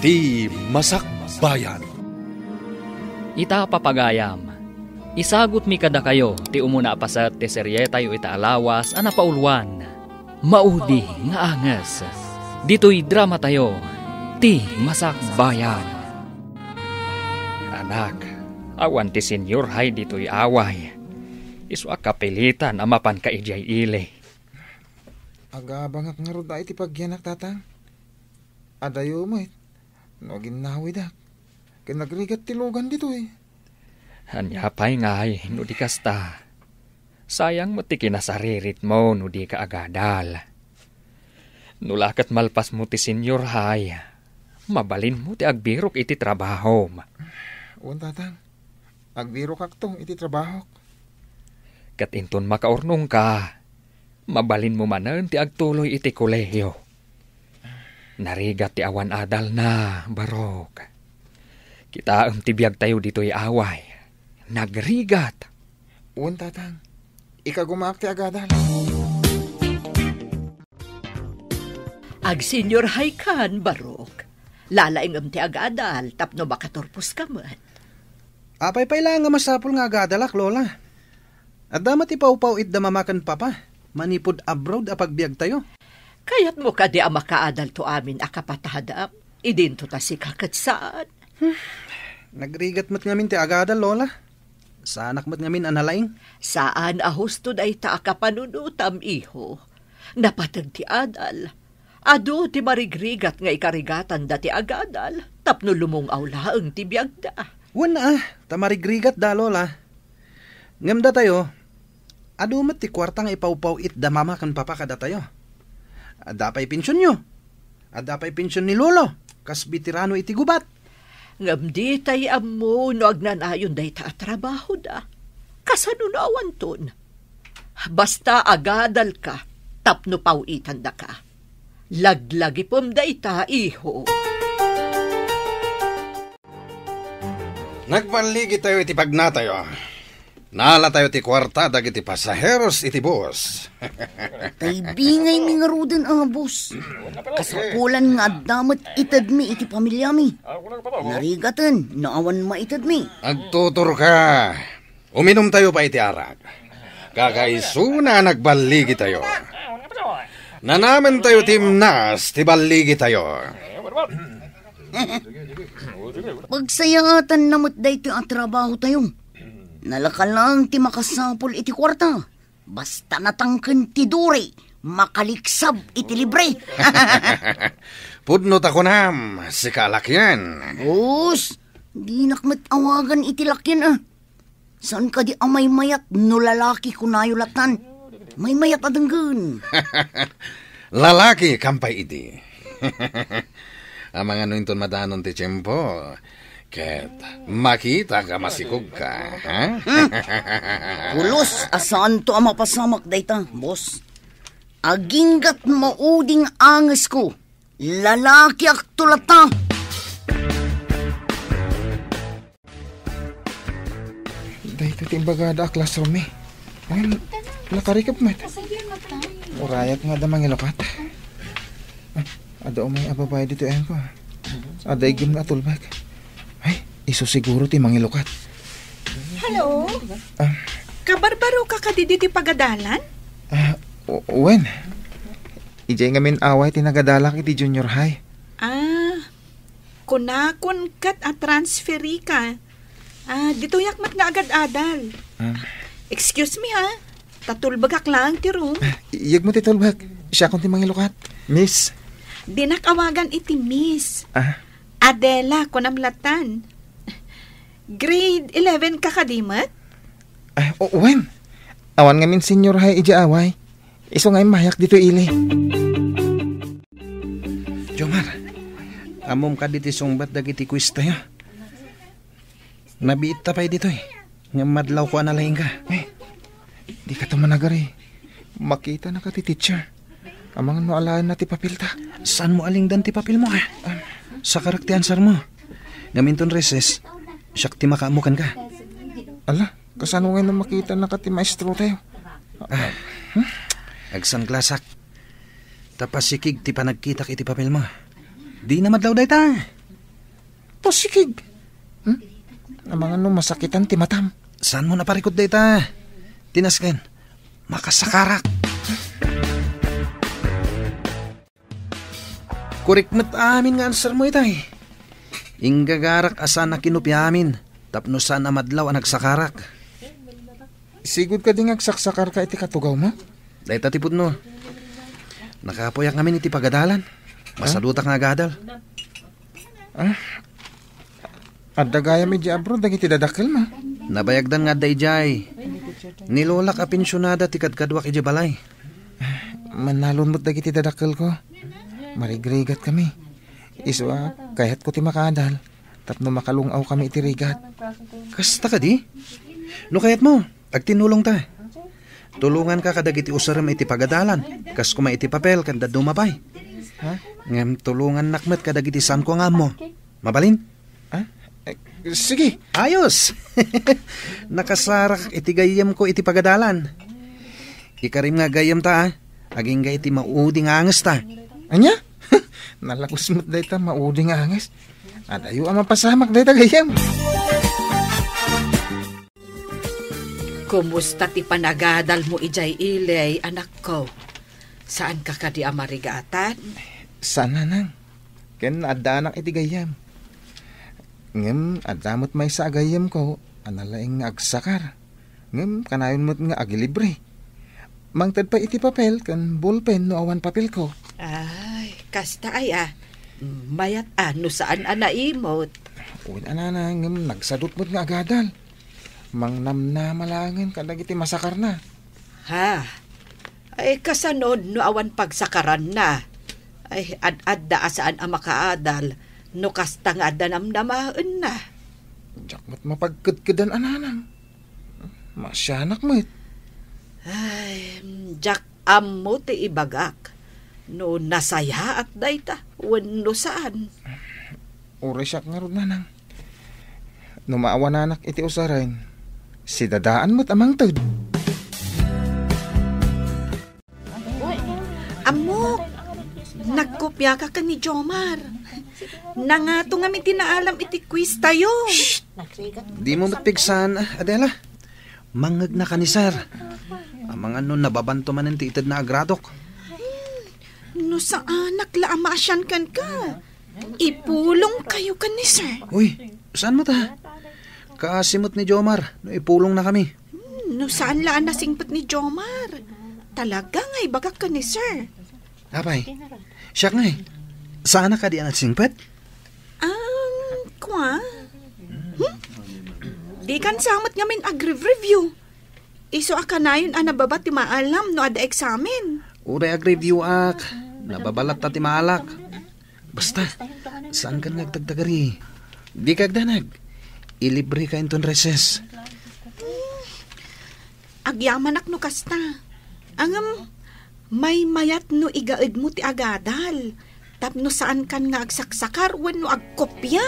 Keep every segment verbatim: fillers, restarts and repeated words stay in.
Ti Masakbayan. Ita papagayam. Isagot mi kada kayo ti umuna pa sa teserye tayo ita alawas ana pauluan. Maudi nga angas. Dito'y drama tayo. Ti Masakbayan. Anak, awan ti Senyor hay dito'y away. Isu akapilitan amapan ka ijay ile. Aga bangak nga ro da iti pagyanak tatang. Adayo mo it. No ginawi dak. Kinagrigat tilugan dito eh. Hanyapay ngay, no di kasta. Sayang mo ti kinasaririt mo, no di ka agadal. Nulakat malpas mo ti Senyor hay. Mabalin mo ti agbirok iti trabaho. Uwan tatang. Agbirok aktong iti trabaho. Kat inton makaurnong ka. Mabalin mo manan ti agtuloy iti kolehiyo. Narigat ti awan adal na, barok. Kita ang tibiyag tayo dito'y away. Nagrigat. Uwan tatang. Ika gumaak ti agadal. Ag Senyor Haykan, barok. Lalaing ti agadal, tapno makatorpos ka man. Apay-pay lang nga masapol nga agadalak, lola. At damat ipaw-paw it damamakan papa. Manipod abroad apagbiag tayo. Kayat mo ka di ang makaadal to amin akapatahadam. Idinto ta si kakat saan. Hmm. Nagrigat mat ngamin ti agadal, lola. Saanak mat ngamin analaing. Saan ahusto da ita akapanunutam, iho. Napatag ti adal. Ado ti marigrigat nga ikarigatan da ti agadal. Tapno lumong awlaang ti biagda. Wana ah, tamarigrigat da, lola. Ngamda tayo. Ado mat ti kwarta nga ipaw-paw it damama kan papa kada tayo. Adapay pensyon nyo. Adapay pensyon ni lolo. Kas bitirano iti gubat. Ngam di tayo amo no agnanayon day ta trabaho da. Kasanunawan ton. Basta agadal ka, tapno pawitan da ka. Laglagi pom day ta, iho. Nagpanligi tayo iti pagnatayo. Nala tayo ti kwarta dagiti pasaheros iti bus. Taibingay mi nga ruden ang bus. Kasapulan nga damat itad mi iti pamilya mi. Narigatan, naawan maitad mi. Agtutur ka. Uminom tayo pa iti arag. Kakaisuna nagbaligi tayo. Nanaman tayo timnas, ti baligi tayo. Pagsayatan namot da ito ang trabaho tayo. Nalakal lang ti makasapol iti kwarta. Basta natangken ti duri, makaliksab iti libre. Pudnot ako nam, si kalakyan. Bus, di nakmat awagan iti lakyan ah. Saan ka di amay mayat no lalaki kunayulatan? May mayat adanggan. Lalaki, kampay iti. Ang mga nuinton madanon ti tiyempo. Ket, makita ka masikog ka, ha? Hmm. Pulos, asaan to ang mapasamak dayta, boss? Aginggat mauding angas ko. Lalaki ak tulata. Dayta timbagada ak classroom eh. Ay, nakarikap mat. Urayat nga damang ilokat. Ay, ada umay ababay dito ayan ko. Ada igim na tulbag. Ay, iso siguro ti mangilukat. Hello? Ah, Kabarbaro ka kadidi ti pagadalan? Ah, uh, wen. Ijay ngamin away tinagadalak iti junior high. Ah, kunakon kat at transferi ka. Ah, dito yakmat nga agad-adal. Ah, Excuse me ha, tatulbagak lang ti room. iyag mo ti tulbag. Siya kung ti mangilukat. Miss. Dinakawagan iti miss. Ah, Adela kunamlatan. Grade eleven ka kadimat? ah oh, wen. Awan ngamin senior high ija away. Iso ngay mayak dito ili. Jomar, amom ka diti sungbat dagiti quiz tayo. Nabiit ta pa'y dito eh. Nga madlaw ko analaing ka. Eh, di ka tumanagari. Makita na ka ti teacher. Amang no alaan na ti papil ta. Saan mo aling dan ti papil mo ha? Ah, sa karakti answer mo. Ngaminton reses, siyak ti makaamukan ka. Ala, kasano ngayon na makita na ka ti maestro tayo? Ah, hmm? Agsangklasak. Tapasikig ti panagkitak iti papel mo. Di na madlaw day ta. pasikig. Hmm? Amang ano masakitan ti matam. Saan mo naparikot dayta? Tinasken, makasakarak. Kurikmet amin nga answer mo itay. Inggagarak asan na kinupyamin, tapno saan na madlaw ang nagsakarak. Sigud ka din agsaksakar ka iti katugaw mo? Dahil tipod no. Nakapoyak namin iti pagadalan. Masalutak nga gadal. Ah, adda gaya mi di abro, dagiti dadakil ma. Nabayagdan nga day jay. Nilolak a pensyonada ti kadkadwak iti balay. Manalon mo't dagiti dadakil ko. Marigrigat kami. Iswa, kaya't ko ti makadal. Tapno makalungaw kami iti rigat. Kasta ka di? No kayat mo, agtinulong ta. Tulungan ka kadag iti usaram iti pagadalan. Kas kuma iti papel kanda dumabay. Ha? Ngem tulungan nakmet kadag iti san ko nga mo. Mabalin? Ha? Eh, sige. Ayos! Nakasarak iti gayam ko iti pagadalan. Ikarim nga gayam ta, ah. Aging ga iti mauding anges ta. Anya? Nalakos mo't dayta mauding anges. At ayo ang mapasamak dayta gayam. Kumusta ti panagadal mo ijay ilay, anak ko? Saan ka kadi amarigatan? Sana nang. Ken adanak iti gayam. Ngem adamot may sa agayam ko, analaing nga agsakar. Ngem kanayon mo't nga agilibre. Mangtad pa iti papel kan ballpen no awan papel ko. Ay, kasta ay ah. Mayat ano saan anaimot? Uwin anana, ngem nagsadot mo't nga agadal. Mangnam na malangin kadag iti masakar na. Ha? Ay kasanod no awan pagsakaran na. Ay ad-ad da saan ang makaadal. No kasta nga danam-namaan na. Diyak mo't mapagkudkudan ananang. Masyanak mo't. Ay, jak amo ti ibagak. No nasaya at dayta. Wano saan? Uri siyak nga ron nanang. No maawan anak iti usarain. Si dadaan mo't amang tod. Amok, nagkopya ka ka ni Jomar. Nangato nga mi tinaalam iti quiz tayo. Shh! Di mo matpigsan, Adela. Mangag na ka ni sir. Ang mga nun nababanto man ti itad na agradok. No saan naklamasyan kan ka? Ipulong kayo ka ni sir. Uy, saan mo ta? Kaasimot ni Jomar, no ipulong na kami. No saan laan nasingpot ni Jomar? Talaga nga'y bagak ka ni sir. Apay, siya nga eh. Saan na ka di ang singpet? Um, kwa? Hmm? Di kan samot nga min ag-review. Iso akanayon ang nababat ti maalam no ada eksamen. Ure ag-review ak. Nababalat ta ti maalak. Basta, saan ka nagtagtagari? Di kagdanag. Ilibre ka inton reses. Hmm. Agyamanak no kasta. Angam, may mayat no igaed mo ti agadal. Tapno saan kan nga agsaksakar wenno agkopya.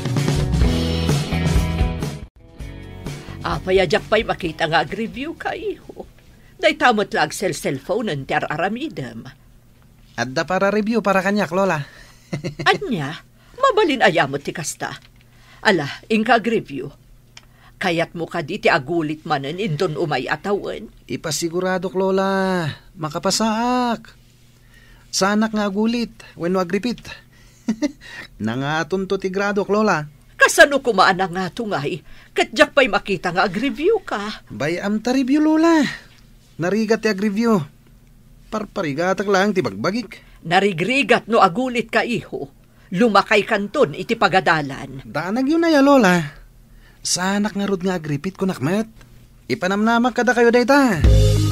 Apayajak pa'y makita nga ag-review ka, iho. Day tamot lang cell-cellphone ng ter-aramidem. Adda para review para kanyak, Lola. Anya, mabalin ayamot ti kasta. Ala, inka ag-review. Kayat mo ka di ti agulit manen indon umay atawan. Ipasiguradok, Lola. Makapasaak. Sanak nga agulit, wenno agripit. Nangaton to ti gradok, Lola. Kasano kumaan nga tungay, katjak pa'y makita nga ag-review ka. Bayam ta review, Lola. Narigat ti ag-review. Parparigatak lang ti bagbagik. Narigrigat no agulit ka, iho. Lumakay kanton iti pagadalan. Danag yun na ya, Lola. Sanak nga rod nga agripit ko nakmet. Ipanamnamak kada kayo dayta.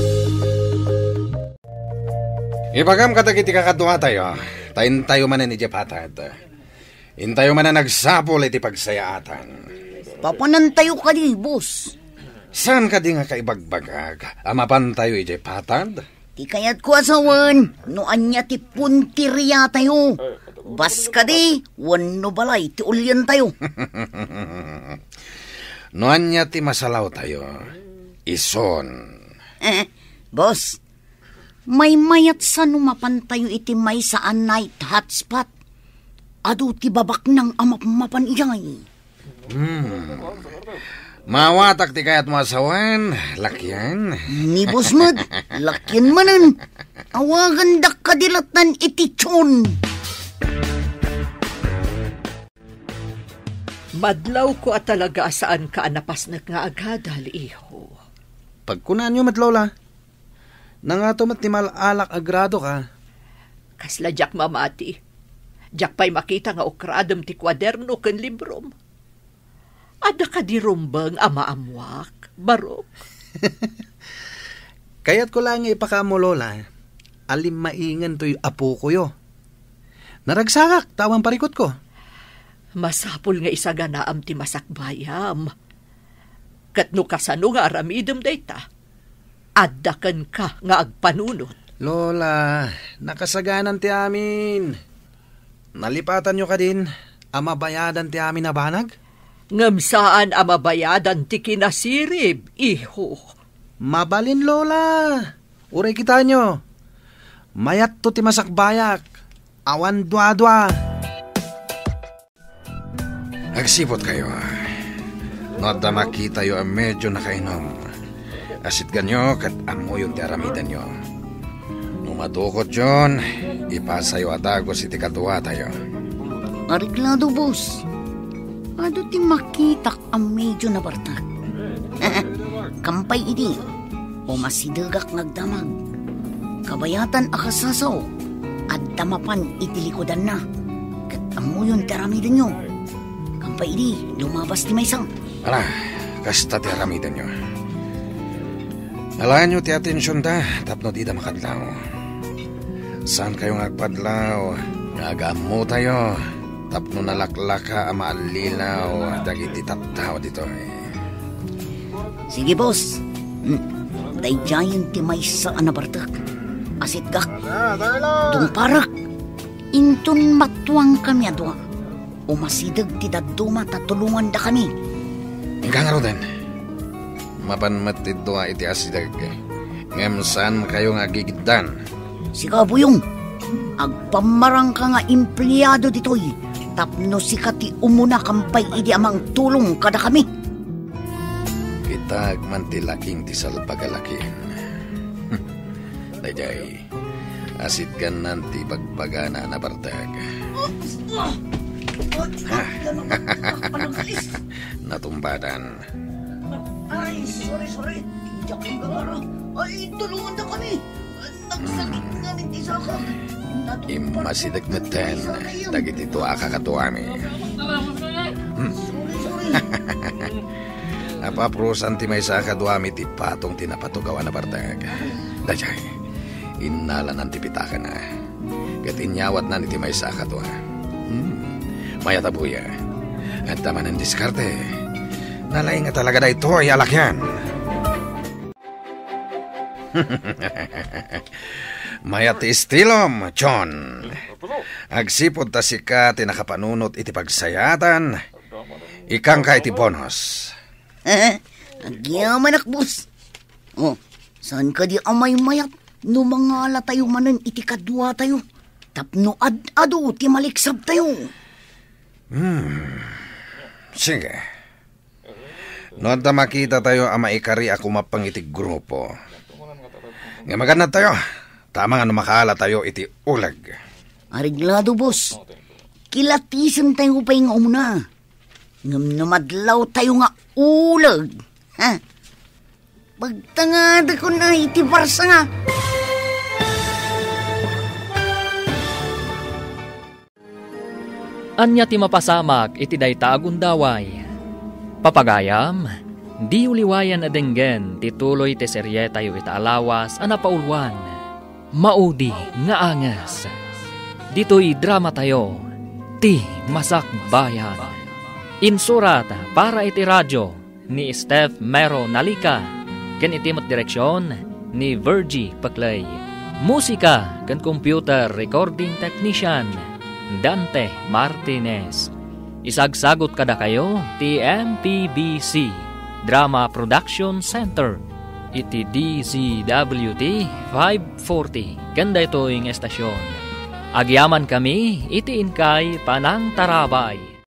Ibagam kadag iti kakadwa tayo. Tayin tayo manan ni Jepatad. Intayo man na nagsapol iti pagsayaatan. Papanantayo ka di, boss. Saan ka di nga kaibagbagag? Amapan tayo iti patad? Di kayat ko asawan, no anya ti puntirya tayo. Bas ka di, wano balay, ti ulyan tayo. No anya ti masalaw tayo. Ison. Eh, boss, may mayat sa numapan tayo iti may saan night hotspot. adu ti babak ng amapan iyay. Hmm. Mawatak ti kayat masawan, lakyan. Ni Busmud, lakyan manan. Awagan dak kadilatan iti tson. Madlaw ko at talaga saan ka anapas na nga agadal, iho. Pagkunan nyo matlola, nangatomat ti malalak agrado ka. Kasla jak mamati. Jak pa'y makita nga ukradom ti kwaderno ken librom. Ada ka di rumbang ama amwak, barok. Kaya't ko lang ipakamo lola, alim maingan to'y apo ko yo. Naragsakak, tawang parikot ko. Masapul nga isa ganaam ti masakbayam. Katno kasano nga aramidem dayta. Addakan ka nga agpanunot. Lola, nakasaganan ti amin. Nalipatan nyo ka din, amabayadan ti amin na banag? Ngam saan amabayadan ti kinasirib, iho. Mabalin, Lola. Uray kita nyo. Mayat to ti masakbayak. Awan dwa-dwa. Agsipot kayo. Nota makita yo ang medyo nakainom. Asit ganyo kat amo yung ti aramidan nyo. Numadukot yon, ipasayo atagos iti katuwa tayo. Ariglado, boss. Ado ti makitak ang medyo na bartak. Kampay idi, o masidagak nagdamag. Kabayatan akasasaw, at damapan itilikodan na. Kat amo yung taramidan nyo. Kampay idi, lumabas ti maysang. Ala, kasta ti aramidan nyo. Alaan nyo ti atensyon da, tapno di da makadlaw. Saan kayo ngagpadlaw? Ngagamo tayo. Tapno nalaklaka ama alilaw. Dagiti tattao dito. Sige, boss. Hmm. Dayjayan ti may sa anabartak. Asit gak. Dumparak. Intun matuang kami adwa. Umasidag ti daduma tatulungan da kami. Ika nga roden. Mapanmat ti doa iti asidag. Ngemsan kayo nga gigiddan. Sika, Buyong. Agpamarang ka nga empleyado ditoy. Tapno sika ti umuna kampay idi amang tulong kada kami. Kitag man ti laking ti salpagalakin. Dayjay, asit kan nanti bagpagana na bartag. Natumbadan. Ay, sorry, sorry. Tiyak yung gagara. Ay, tulungan na kami. Nagsakit nga ni Tisaka. Imasidag metten. Dagit ito akakatuami. Hmm. Napaprusan ti may sakaduami ti patong tinapatugawan na bartag. Dayjay, inalan ang tipitaka na. Kat inyawat na ni ti may sakadua. Hmm. Maya tabuya. At taman ang diskarte. Nalay nga talaga da ito ay alakyan. Mayat istilom, John. Agsipod ta sika tinakapanunot iti pagsayatan. Ikang ka iti bonus. Eh, agyaman akbus. Oh, saan ka di amay mayat? No mangala tayo manan iti kadwa tayo. Tapno ad-ado ti maliksab tayo. Hmm. Sige. Noon ta makita tayo ang maikari ako mapang iti grupo. Nga maganda tayo. Tama nga makala tayo iti ulag. Ariglado, boss. Kilatisan tayo pa yung umuna. Ngam namadlaw tayo nga ulag. Ha? Pagtangada ko na iti barsa nga. Anya ti mapasamak iti dayta agundaway. Papagayam, di uliwayan na denggen tituloy ti serye tayo ita alawas anapaulwan. Maudi nga angas. Dito'y drama tayo, ti Masakbayan. Insurat para iti radyo ni Steph Mero Nalika. Ken itimot direksyon ni Virgie Paclay. Musika ken computer recording technician Dante Martinez. Isagsagot kada kayo ti M P B C Drama Production Center. Iti D Z W T five forty. Kanda ito yung estasyon. Agyaman kami, itiin kay panang tarabay.